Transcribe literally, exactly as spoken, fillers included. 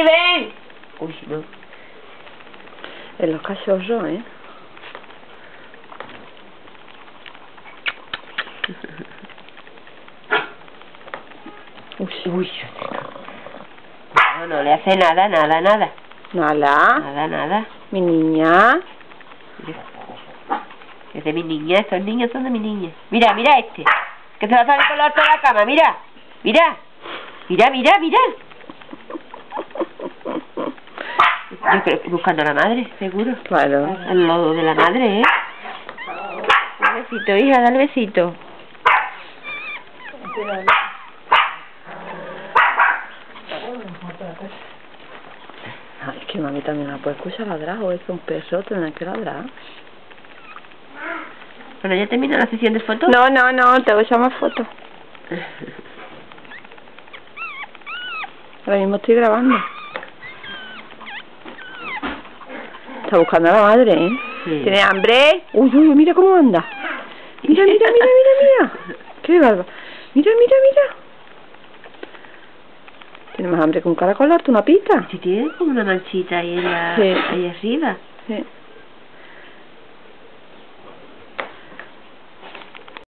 ven! Uy, no. En los cachorros, ¿eh? Uy, uy. No, no le hace nada, nada, nada. Nada. Nada, nada. Mi niña. Es de mi niña, estos niños son de mi niña. Mira, mira este. Que se va a salir por la otra de la cama, mira. Mira. Mira, mira, mira. Yo creo que buscando a la madre, seguro. Claro. Al lado de la madre, ¿eh? Dale besito, hija, dale besito. Ay, es que mami también la puede escuchar ladrar, o es que un perro tendrá que ladrar. Bueno, ¿ya termina la sesión de fotos? No, no, no, te voy a echar más fotos. Ahora mismo estoy grabando. Está buscando a la madre, ¿eh? Sí. ¿Tiene hambre? Uy, uy, mira cómo anda. Mira, mira, mira, mira, mira. Qué barba. Mira, mira, mira. ¿Tiene más hambre que un caracol? ¿Darte una pita? Si tiene como una manchita ahí, en la, Sí. ahí arriba. Sí.